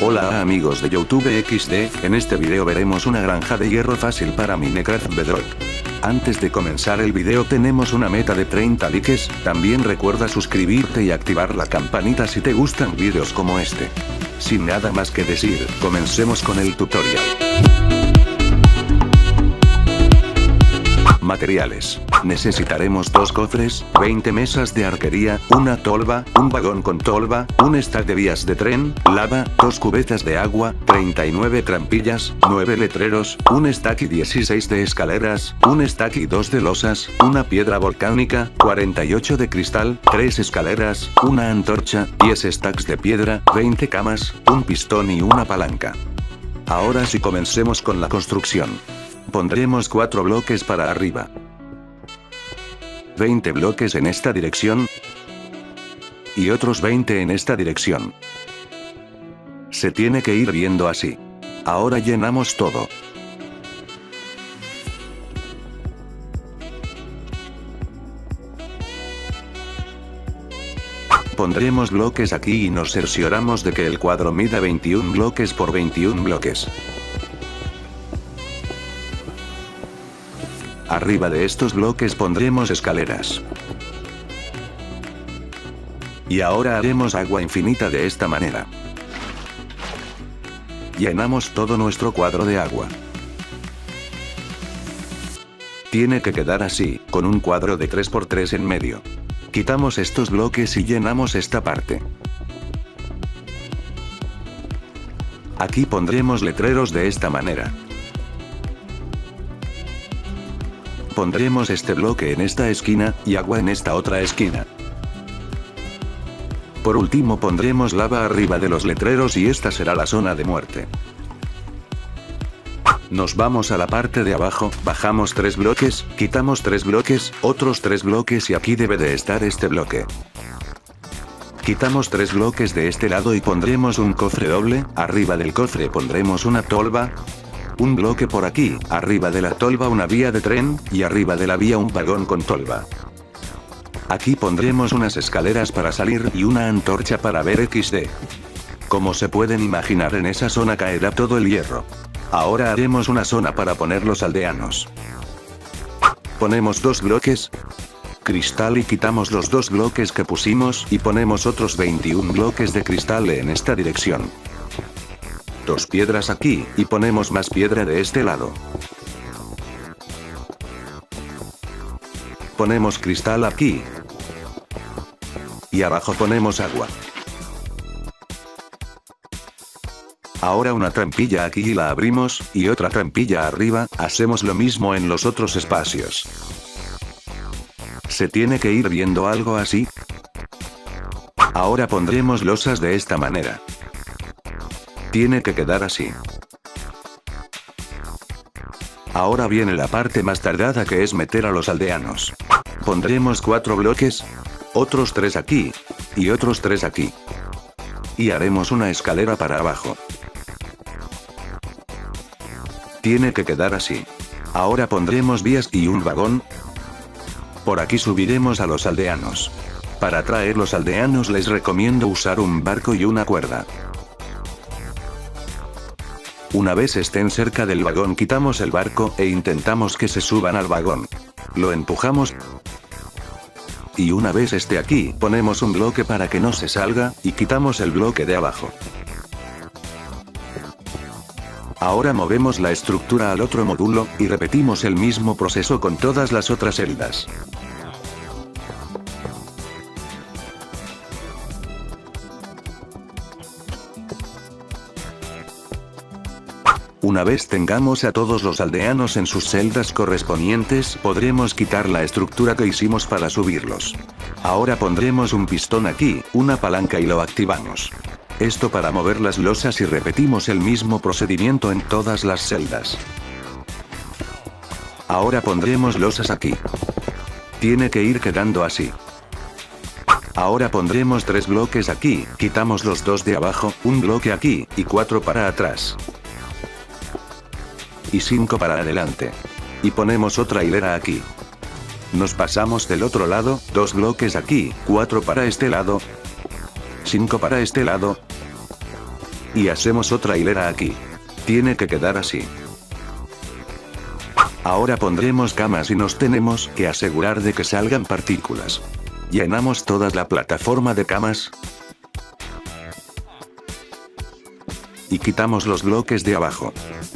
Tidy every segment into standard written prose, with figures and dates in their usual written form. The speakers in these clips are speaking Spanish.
Hola amigos de YouTube XD, en este video veremos una granja de hierro fácil para Minecraft Bedrock. Antes de comenzar el video tenemos una meta de 30 likes, también recuerda suscribirte y activar la campanita si te gustan videos como este. Sin nada más que decir, comencemos con el tutorial. Materiales. Necesitaremos 2 cofres, 20 mesas de arquería, una tolva, un vagón con tolva, un stack de vías de tren, lava, 2 cubetas de agua, 39 trampillas, 9 letreros, un stack y 16 de escaleras, un stack y 2 de losas, una piedra volcánica, 48 de cristal, 3 escaleras, una antorcha, 10 stacks de piedra, 20 camas, un pistón y una palanca. Ahora sí comencemos con la construcción. Pondremos 4 bloques para arriba. 20 bloques en esta dirección. Y otros 20 en esta dirección. Se tiene que ir viendo así. Ahora llenamos todo. Pondremos bloques aquí y nos cercioramos de que el cuadro mida 21 bloques por 21 bloques. Arriba de estos bloques pondremos escaleras. Y ahora haremos agua infinita de esta manera. Llenamos todo nuestro cuadro de agua. Tiene que quedar así, con un cuadro de 3 por 3 en medio. Quitamos estos bloques y llenamos esta parte. Aquí pondremos letreros de esta manera. Pondremos este bloque en esta esquina, y agua en esta otra esquina. Por último pondremos lava arriba de los letreros y esta será la zona de muerte. Nos vamos a la parte de abajo, bajamos 3 bloques, quitamos 3 bloques, otros 3 bloques y aquí debe de estar este bloque. Quitamos 3 bloques de este lado y pondremos un cofre doble, arriba del cofre pondremos una tolva. Un bloque por aquí, arriba de la tolva una vía de tren, y arriba de la vía un vagón con tolva. Aquí pondremos unas escaleras para salir y una antorcha para ver XD. Como se pueden imaginar, en esa zona caerá todo el hierro. Ahora haremos una zona para poner los aldeanos. Ponemos 2 bloques. Cristal y quitamos los 2 bloques que pusimos y ponemos otros 21 bloques de cristal en esta dirección. 2 piedras aquí, y ponemos más piedra de este lado. Ponemos cristal aquí. Y abajo ponemos agua. Ahora una trampilla aquí y la abrimos, y otra trampilla arriba, hacemos lo mismo en los otros espacios. Se tiene que ir viendo algo así. Ahora pondremos losas de esta manera. Tiene que quedar así. Ahora viene la parte más tardada, que es meter a los aldeanos. Pondremos 4 bloques. Otros 3 aquí. Y otros 3 aquí. Y haremos una escalera para abajo. Tiene que quedar así. Ahora pondremos vías y un vagón. Por aquí subiremos a los aldeanos. Para traer los aldeanos les recomiendo usar un barco y una cuerda. Una vez estén cerca del vagón quitamos el barco e intentamos que se suban al vagón. Lo empujamos. Y una vez esté aquí, ponemos un bloque para que no se salga, y quitamos el bloque de abajo. Ahora movemos la estructura al otro módulo, y repetimos el mismo proceso con todas las otras celdas. Una vez tengamos a todos los aldeanos en sus celdas correspondientes, podremos quitar la estructura que hicimos para subirlos. Ahora pondremos un pistón aquí, una palanca y lo activamos. Esto para mover las losas y repetimos el mismo procedimiento en todas las celdas. Ahora pondremos losas aquí. Tiene que ir quedando así. Ahora pondremos 3 bloques aquí, quitamos los 2 de abajo, un bloque aquí, y 4 para atrás. Y 5 para adelante. Y ponemos otra hilera aquí. Nos pasamos del otro lado, 2 bloques aquí, 4 para este lado, 5 para este lado, Y hacemos otra hilera aquí. Tiene que quedar así. Ahora pondremos camas y nos tenemos que asegurar de que salgan partículas. Llenamos toda la plataforma de camas. Y quitamos los bloques de abajo.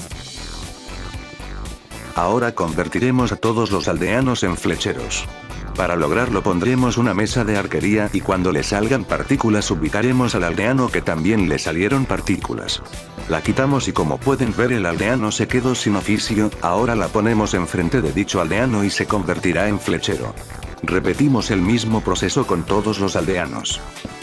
Ahora convertiremos a todos los aldeanos en flecheros. Para lograrlo pondremos una mesa de arquería y cuando le salgan partículas ubicaremos al aldeano que también le salieron partículas. La quitamos y como pueden ver el aldeano se quedó sin oficio, ahora la ponemos enfrente de dicho aldeano y se convertirá en flechero. Repetimos el mismo proceso con todos los aldeanos.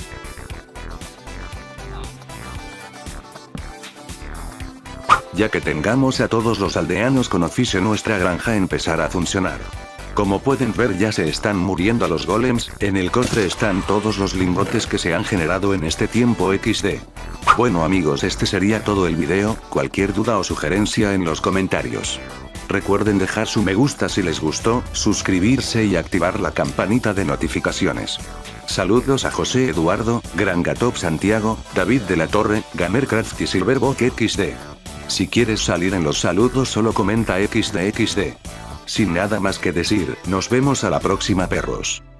Ya que tengamos a todos los aldeanos con oficio nuestra granja empezará a funcionar. Como pueden ver ya se están muriendo los golems, en el cofre están todos los lingotes que se han generado en este tiempo XD. Bueno amigos, este sería todo el video, cualquier duda o sugerencia en los comentarios. Recuerden dejar su me gusta si les gustó, suscribirse y activar la campanita de notificaciones. Saludos a José Eduardo, Grangatop Santiago, David de la Torre, Gamercraft y Silverbock XD. Si quieres salir en los saludos solo comenta XD. Sin nada más que decir, nos vemos a la próxima perros.